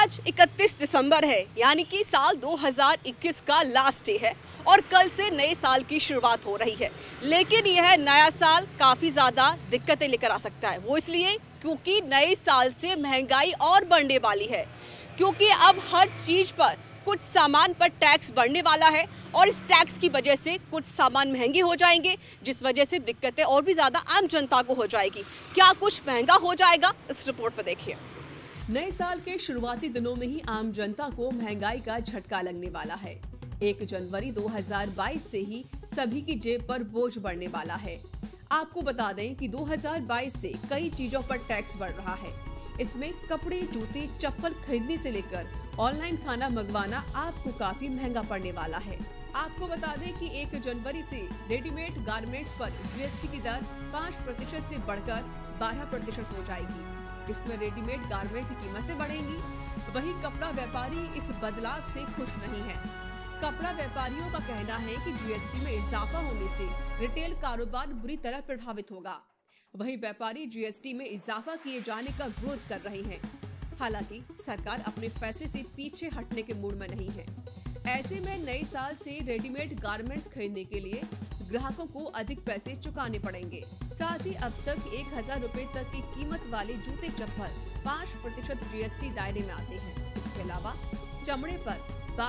आज 31 दिसंबर है, यानी कि साल 2021 का लास्ट डे है और कल से नए साल की शुरुआत हो रही है। लेकिन यह नया साल काफ़ी ज़्यादा दिक्कतें लेकर आ सकता है। वो इसलिए क्योंकि नए साल से महंगाई और बढ़ने वाली है, क्योंकि अब हर चीज़ पर कुछ सामान पर टैक्स बढ़ने वाला है और इस टैक्स की वजह से कुछ सामान महंगे हो जाएंगे, जिस वजह से दिक्कतें और भी ज़्यादा आम जनता को हो जाएगी। क्या कुछ महंगा हो जाएगा, इस रिपोर्ट पर देखिए। नए साल के शुरुआती दिनों में ही आम जनता को महंगाई का झटका लगने वाला है। 1 जनवरी 2022 से ही सभी की जेब पर बोझ बढ़ने वाला है। आपको बता दें कि 2022 से कई चीजों पर टैक्स बढ़ रहा है। इसमें कपड़े, जूते, चप्पल खरीदने से लेकर ऑनलाइन खाना मंगवाना आपको काफी महंगा पड़ने वाला है। आपको बता दें कि 1 जनवरी से रेडीमेड गारमेंट्स पर जीएसटी की दर 5% से बढ़कर 12% हो जाएगी। इसमें रेडीमेड गारमेंट्स की कीमतें बढ़ेंगी। वहीं कपड़ा व्यापारी इस बदलाव से खुश नहीं है। कपड़ा व्यापारियों का कहना है कि जीएसटी में इजाफा होने से रिटेल कारोबार बुरी तरह प्रभावित होगा। वहीं व्यापारी जीएसटी में इजाफा किए जाने का विरोध कर रहे हैं। हालांकि सरकार अपने फैसले से पीछे हटने के मूड में नहीं है। ऐसे में नए साल से रेडीमेड गारमेंट्स खरीदने के लिए ग्राहकों को अधिक पैसे चुकाने पड़ेंगे। साथ ही अब तक 1000 रुपए तक की कीमत वाले जूते चप्पल 5% जीएसटी दायरे में आते हैं। इसके अलावा चमड़े पर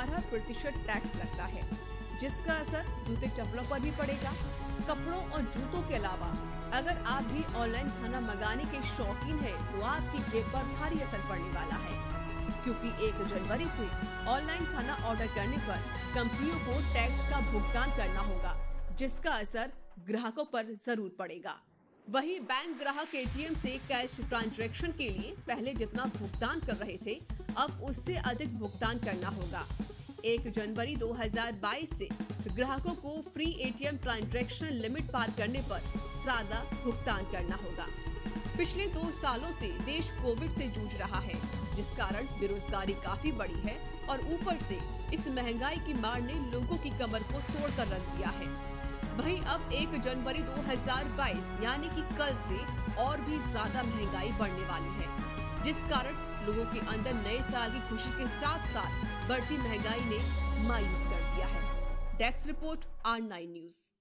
12% टैक्स लगता है, जिसका असर जूते चप्पलों पर भी पड़ेगा। कपड़ों और जूतों के अलावा अगर आप भी ऑनलाइन खाना मंगाने के शौकीन हैं, तो आपकी जेब पर भारी असर पड़ने वाला है, क्योंकि 1 जनवरी से ऑनलाइन खाना ऑर्डर करने पर कंपनियों को टैक्स का भुगतान करना होगा, जिसका असर ग्राहकों पर जरूर पड़ेगा। वहीं बैंक ग्राहक एटीएम से कैश ट्रांजैक्शन के लिए पहले जितना भुगतान कर रहे थे, अब उससे अधिक भुगतान करना होगा। 1 जनवरी 2022 से ग्राहकों को फ्री एटीएम ट्रांजैक्शन लिमिट पार करने पर ज्यादा भुगतान करना होगा। पिछले 2 सालों से देश कोविड से जूझ रहा है, जिस कारण बेरोजगारी काफी बढ़ी है और ऊपर से इस महंगाई की मार ने लोगों की कमर को तोड़कर रख दिया है। वहीं अब 1 जनवरी 2022 यानी कि कल से और भी ज्यादा महंगाई बढ़ने वाली है, जिस कारण लोगों के अंदर नए साल की खुशी के साथ साथ बढ़ती महंगाई ने मायूस कर दिया है। Desk report R9 news.